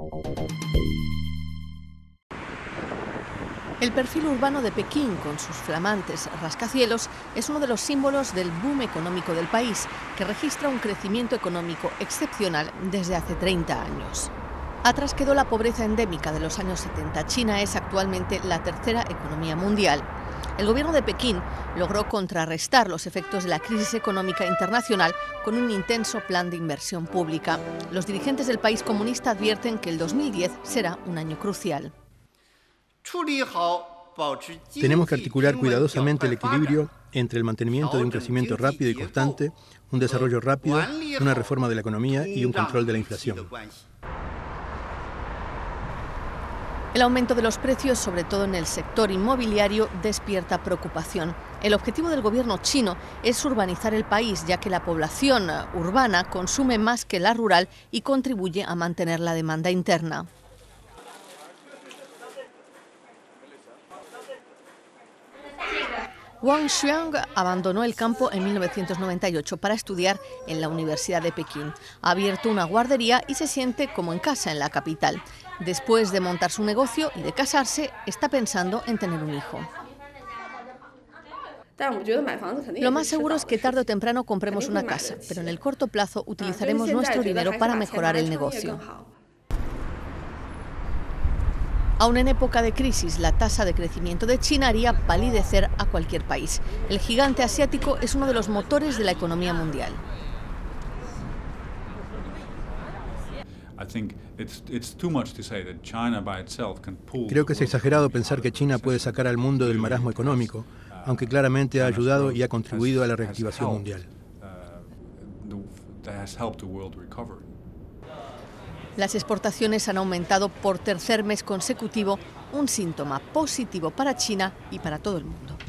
El perfil urbano de Pekín, con sus flamantes rascacielos, es uno de los símbolos del boom económico del país, que registra un crecimiento económico excepcional desde hace 30 años. Atrás quedó la pobreza endémica de los años 70. China es actualmente la tercera economía mundial. El gobierno de Pekín logró contrarrestar los efectos de la crisis económica internacional con un intenso plan de inversión pública. Los dirigentes del país comunista advierten que el 2010 será un año crucial. Tenemos que articular cuidadosamente el equilibrio entre el mantenimiento de un crecimiento rápido y constante, un desarrollo rápido, una reforma de la economía y un control de la inflación. El aumento de los precios, sobre todo en el sector inmobiliario, despierta preocupación. El objetivo del gobierno chino es urbanizar el país, ya que la población urbana consume más que la rural y contribuye a mantener la demanda interna. Wang Xuang abandonó el campo en 1998 para estudiar en la Universidad de Pekín. Ha abierto una guardería y se siente como en casa en la capital. Después de montar su negocio y de casarse, está pensando en tener un hijo. Lo más seguro es que tarde o temprano compremos una casa, pero en el corto plazo utilizaremos nuestro dinero para mejorar el negocio. Aún en época de crisis, la tasa de crecimiento de China haría palidecer a cualquier país. El gigante asiático es uno de los motores de la economía mundial. Creo que es exagerado pensar que China puede sacar al mundo del marasmo económico, aunque claramente ha ayudado y ha contribuido a la reactivación mundial. Las exportaciones han aumentado por tercer mes consecutivo, un síntoma positivo para China y para todo el mundo.